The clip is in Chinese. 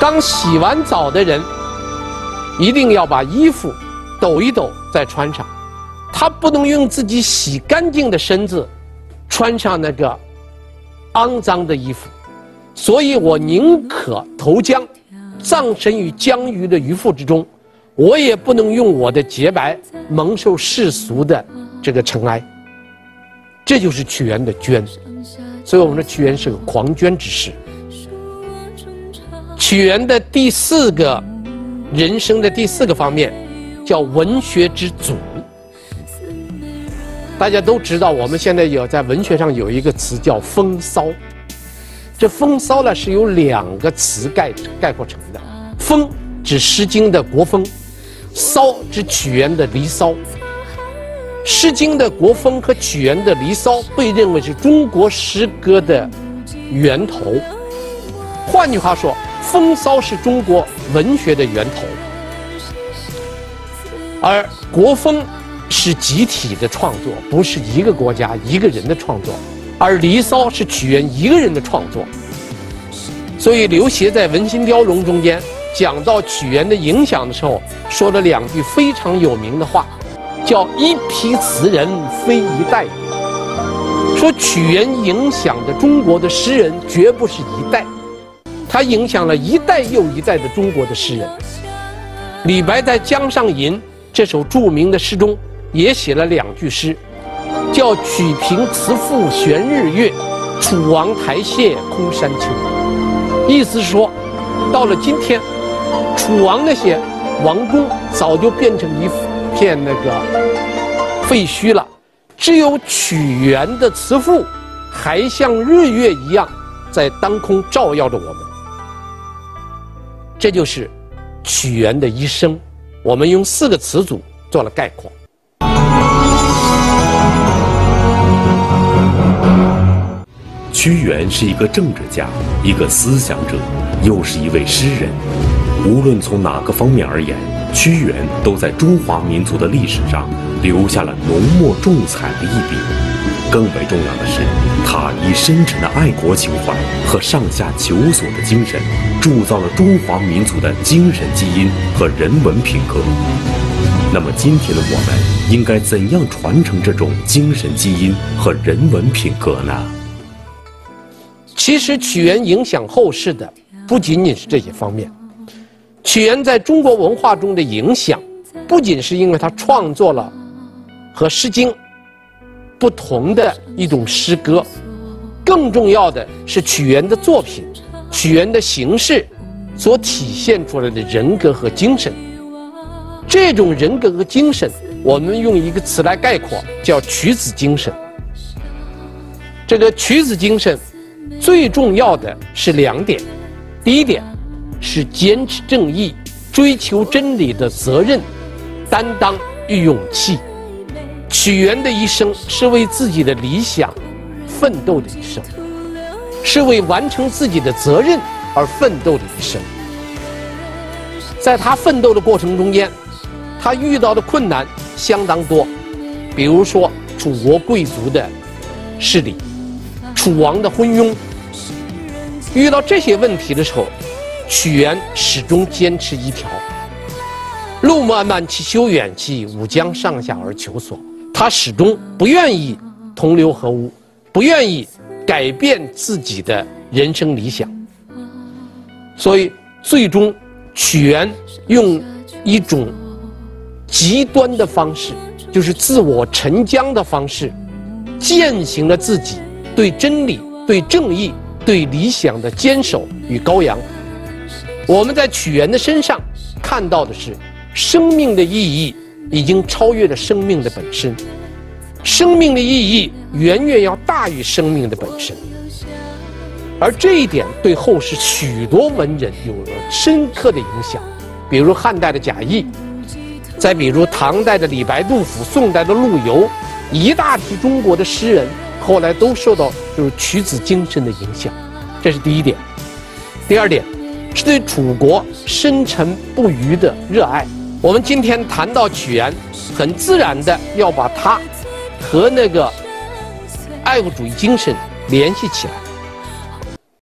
刚洗完澡的人一定要把衣服抖一抖再穿上，他不能用自己洗干净的身子穿上那个肮脏的衣服。所以我宁可投江，葬身于江鱼的鱼腹之中，我也不能用我的洁白蒙受世俗的这个尘埃。这就是屈原的捐。所以我们的屈原是个狂捐之士。屈原的第四个人生的第四个方面叫文学之祖。大家都知道，我们现在有在文学上有一个词叫风骚。这风骚呢是由2个词概括成的，风指《诗经》的国风，骚指屈原的《离骚》。《诗经》的国风和屈原的《离骚》被认为是中国诗歌的源头。换句话说，风骚是中国文学的源头，而国风是集体的创作，不是一个国家一个人的创作。而《离骚》是屈原一个人的创作，所以刘勰在《文心雕龙》中间讲到屈原的影响的时候，说了2句非常有名的话，叫“一批词人非一代”。说屈原影响的中国的诗人绝不是一代，他影响了一代又一代的中国的诗人。李白在《江上吟》这首著名的诗中也写了2句诗，叫“曲平辞赋悬日月，楚王台榭空山丘”。意思是说，到了今天，楚王那些王宫早就变成一片那个废墟了，只有屈原的辞赋还像日月一样在当空照耀着我们。这就是屈原的一生，我们用4个词组做了概括。 屈原是一个政治家，一个思想者，又是一位诗人。无论从哪个方面而言，屈原都在中华民族的历史上留下了浓墨重彩的一笔。更为重要的是，他以深沉的爱国情怀和上下求索的精神，铸造了中华民族的精神基因和人文品格。那么今天的我们应该怎样传承这种精神基因和人文品格呢？ 其实屈原影响后世的不仅仅是这些方面，屈原在中国文化中的影响，不仅是因为他创作了和《诗经》不同的一种诗歌，更重要的是屈原的作品、屈原的形式所体现出来的人格和精神。这种人格和精神，我们用一个词来概括，叫屈子精神。这个屈子精神最重要的是2点，第一点是坚持正义、追求真理的责任、担当与勇气。屈原的一生是为自己的理想奋斗的一生，是为完成自己的责任而奋斗的一生。在他奋斗的过程中间，他遇到的困难相当多，比如说楚国贵族的势力，楚王的昏庸。遇到这些问题的时候，屈原始终坚持一条：路漫漫其修远兮，吾将上下而求索。他始终不愿意同流合污，不愿意改变自己的人生理想。所以最终屈原用一种极端的方式，就是自我沉江的方式，践行了自己对真理、对正义、对理想的坚守与羔羊。我们在屈原的身上看到的是，生命的意义已经超越了生命的本身，生命的意义远远要大于生命的本身。而这一点对后世许多文人有了深刻的影响，比如汉代的贾谊，再比如唐代的李白、杜甫，宋代的陆游，一大批中国的诗人后来都受到就是屈子精神的影响。这是第一点。第二点是对楚国深沉不渝的热爱。我们今天谈到屈原，很自然的要把他和那个爱国主义精神联系起来。